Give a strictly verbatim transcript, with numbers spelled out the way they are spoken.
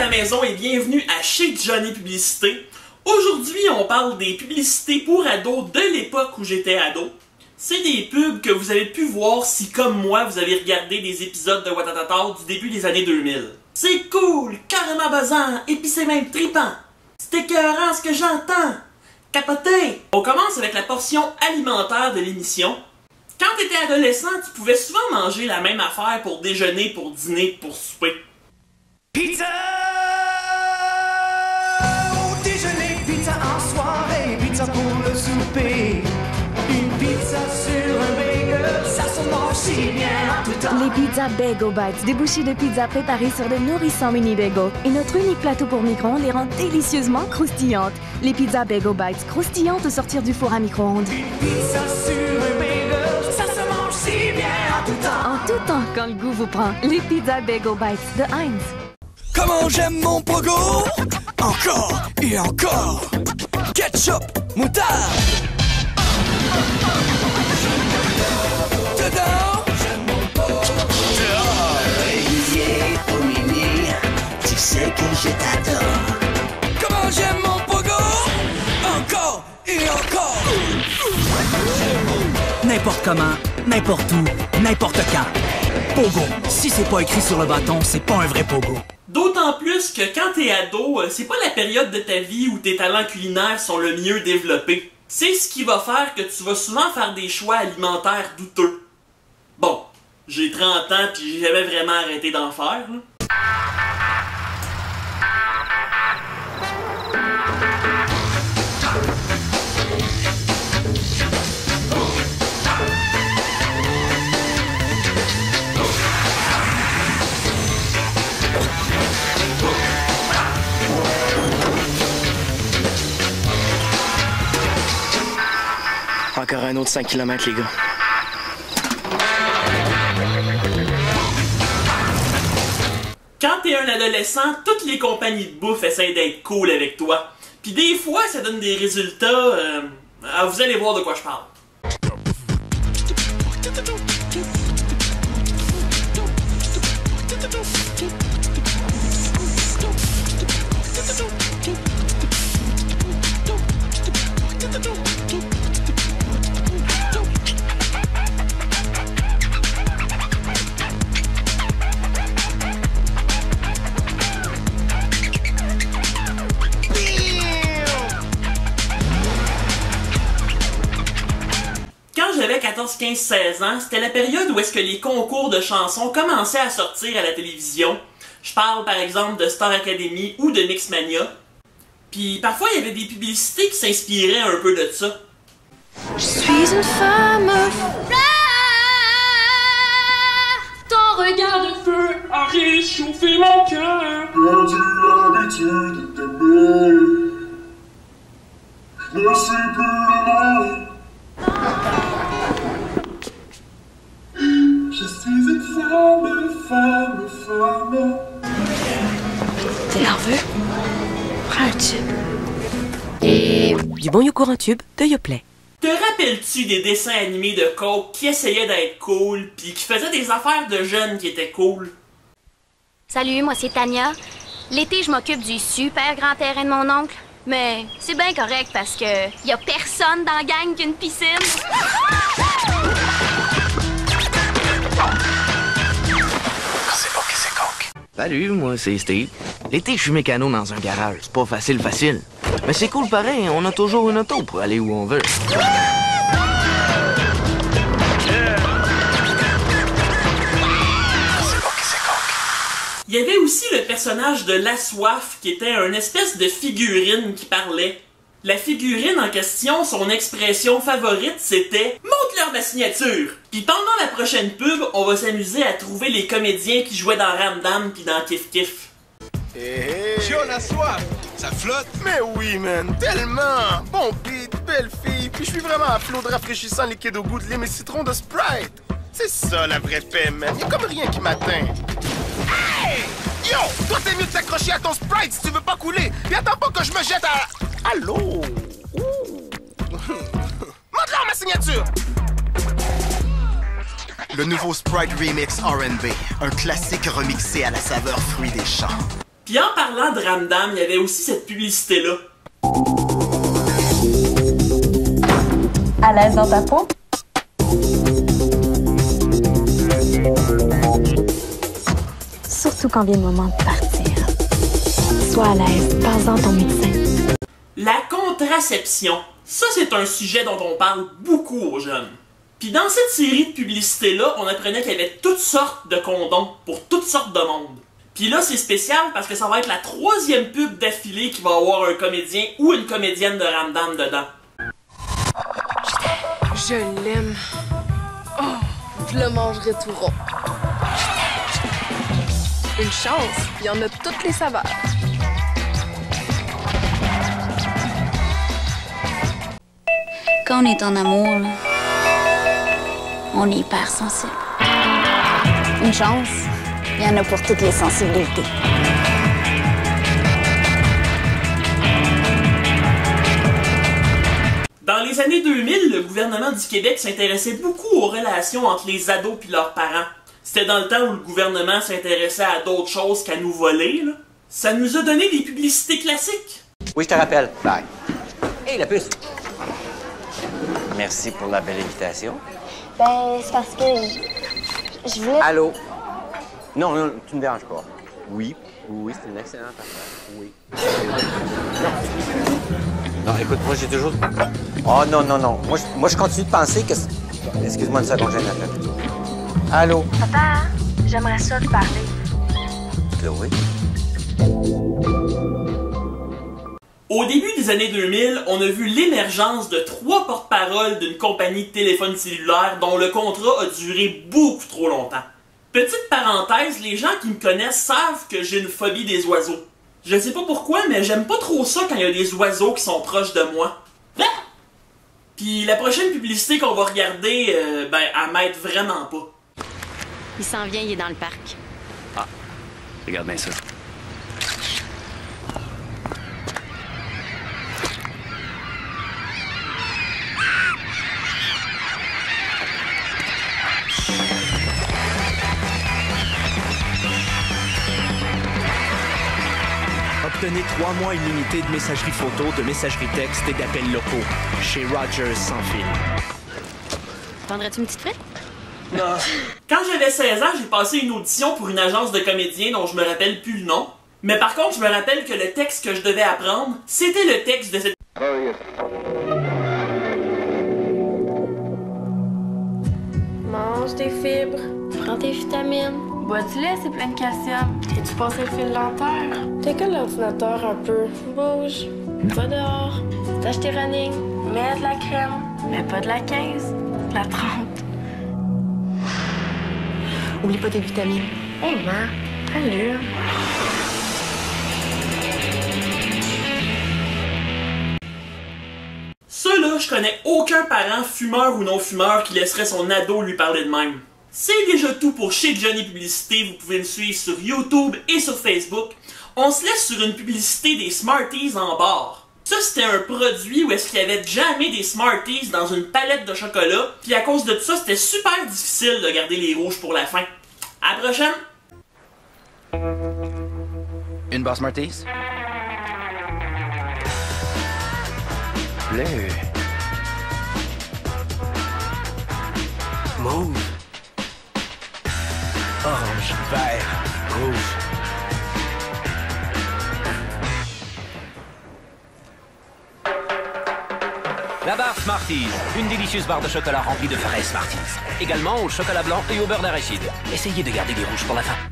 la maison et bienvenue à Chez Johnny Publicité. Aujourd'hui, on parle des publicités pour ados de l'époque où j'étais ado. C'est des pubs que vous avez pu voir si, comme moi, vous avez regardé des épisodes de Watatata du début des années deux mille. C'est cool, carrément buzzant, et puis c'est même trippant. C'est écœurant ce que j'entends. Capoté! On commence avec la portion alimentaire de l'émission. Quand t'étais adolescent, tu pouvais souvent manger la même affaire pour déjeuner, pour dîner, pour souper. Pizza au déjeuner, pizza en soirée, pizza pour le souper. Une pizza sur un bagel, ça se mange si bien en tout temps. Les pizzas Bagel Bites, débouchés de pizza préparées sur de nourrissants mini bagels. Et notre unique plateau pour micro-ondes les rend délicieusement croustillantes. Les pizzas Bagel Bites, croustillantes au sortir du four à micro-ondes. Une pizza sur un bagel, ça se mange si bien en tout temps. En tout temps, quand le goût vous prend. Les pizzas Bagel Bites de Heinz. Comment j'aime mon pogo! Encore et encore! Ketchup, moutarde! Dedans! J'aime mon pogo! Dehors! Olivier, oh Mimi, tu sais que je t'adore! Comment j'aime mon pogo! Encore et encore! N'importe comment, n'importe où, n'importe quand. Pogo. Si c'est pas écrit sur le bâton, c'est pas un vrai pogo. D'autant plus que quand t'es ado, c'est pas la période de ta vie où tes talents culinaires sont le mieux développés. C'est ce qui va faire que tu vas souvent faire des choix alimentaires douteux. Bon, j'ai trente ans pis j'ai jamais vraiment arrêté d'en faire, là. Encore un autre cinq kilomètres, les gars. Quand t'es un adolescent, toutes les compagnies de bouffe essayent d'être cool avec toi. Puis des fois, ça donne des résultats... Euh, ah, vous allez voir de quoi je parle. J'avais quatorze, quinze, seize ans, c'était la période où est-ce que les concours de chansons commençaient à sortir à la télévision. Je parle par exemple de Star Academy ou de Mixmania. Puis parfois il y avait des publicités qui s'inspiraient un peu de ça. Je suis une femme fleur, ton regard de feu a réchauffé mon cœur. Perdu l'habitude d'aimer, je ne sais plus le nom. Je suis une femme, femme, femme. T'es nerveux? Prends un tube. Et du bon yogourt en tube de Yoplait. Te rappelles-tu des dessins animés de Coke qui essayaient d'être cool pis qui faisaient des affaires de jeunes qui étaient cool? Salut, moi c'est Tania. L'été, je m'occupe du super grand terrain de mon oncle. Mais c'est bien correct parce que y a personne dans la gang qui a une piscine. Salut, moi c'est Steve. L'été, je suis mécano dans un garage. C'est pas facile, facile. Mais c'est cool pareil, on a toujours une auto pour aller où on veut. Il y avait aussi le personnage de La Soif qui était une espèce de figurine qui parlait. La figurine en question, son expression favorite, c'était « Montre-leur ma signature ». Puis pendant la prochaine pub, on va s'amuser à trouver les comédiens qui jouaient dans Ramdam puis dans Kif Kif. Hé hé! Yo, La Soif! Ça flotte? Mais oui, man! Tellement! Bon beat, belle fille, puis je suis vraiment à flot de rafraîchissant liquide au goût de lime et citron de Sprite! C'est ça, la vraie paix, man! Y'a comme rien qui m'atteint! Hey! Yo! Toi, t'es mieux de t'accrocher à ton Sprite si tu veux pas couler! Puis attends pas que je me jette à... Allô? Montre-leur ma signature! Le nouveau Sprite Remix R and B, un classique remixé à la saveur fruit des champs. Puis en parlant de Ramdam, il y avait aussi cette publicité-là. À l'aise dans ta peau? Surtout quand vient le moment de partir. Sois à l'aise, parle-en à ton médecin. La contraception. Ça, c'est un sujet dont on parle beaucoup aux jeunes. Puis dans cette série de publicités-là, on apprenait qu'il y avait toutes sortes de condoms pour toutes sortes de monde. Puis là, c'est spécial parce que ça va être la troisième pub d'affilée qui va avoir un comédien ou une comédienne de Ramdam dedans. Je l'aime. Oh, je le mangerai tout rond. Une chance, il y en a toutes les saveurs. Quand on est en amour, là, on est hyper sensible. Une chance, il y en a pour toutes les sensibilités. Dans les années deux mille, le gouvernement du Québec s'intéressait beaucoup aux relations entre les ados et leurs parents. C'était dans le temps où le gouvernement s'intéressait à d'autres choses qu'à nous voler, là. Ça nous a donné des publicités classiques. Oui, je te rappelle. Bye. Hey, la puce! Merci pour la belle invitation. Ben, c'est parce que je, je voulais... Allô? Non, non, tu me déranges pas. Oui, oui, c'est une excellente affaire. Oui. Non, écoute, moi, j'ai toujours... Oh, non, non, non. Moi, je, moi, je continue de penser que... Excuse-moi une seconde, j'ai un appel. Allô? Papa, j'aimerais ça te parler. Chloé? Au début des années deux mille, on a vu l'émergence de trois porte-paroles d'une compagnie de téléphone cellulaire dont le contrat a duré beaucoup trop longtemps. Petite parenthèse, les gens qui me connaissent savent que j'ai une phobie des oiseaux. Je sais pas pourquoi, mais j'aime pas trop ça quand il y a des oiseaux qui sont proches de moi. Ah! Puis la prochaine publicité qu'on va regarder, euh, ben, elle m'aide vraiment pas. Il s'en vient, il est dans le parc. Ah, regarde bien ça. Obtenez trois mois illimités de messagerie photo, de messagerie texte et d'appels locaux. Chez Rogers sans fil. Prendrais-tu une petite frite? Non. Quand j'avais seize ans, j'ai passé une audition pour une agence de comédiens dont je me rappelle plus le nom. Mais par contre, je me rappelle que le texte que je devais apprendre, c'était le texte de cette... Mange tes fibres, prends tes vitamines. Bois du lait, c'est plein de calcium. T'es-tu passé le fil dentaire? T'écoles l'ordinateur un peu. Bouge. Va dehors. Tâche tes running. Mets de la crème. Mais pas de la quinze. De la trente. Oublie pas tes vitamines. Hé, hey, ma, allure. Ça là, je connais aucun parent, fumeur ou non-fumeur, qui laisserait son ado lui parler de même. C'est déjà tout pour Chez Johnny Publicité. Vous pouvez me suivre sur YouTube et sur Facebook. On se laisse sur une publicité des Smarties en barre. Ça, c'était un produit où est-ce qu'il y avait jamais des Smarties dans une palette de chocolat. Puis à cause de ça, c'était super difficile de garder les rouges pour la fin. À la prochaine! Une barre Smarties? Bleu. Mauve. Orange, vert, rouge. La barre Smarties, une délicieuse barre de chocolat remplie de fraises Smarties. Également au chocolat blanc et au beurre d'arachide. Essayez de garder les rouges pour la fin.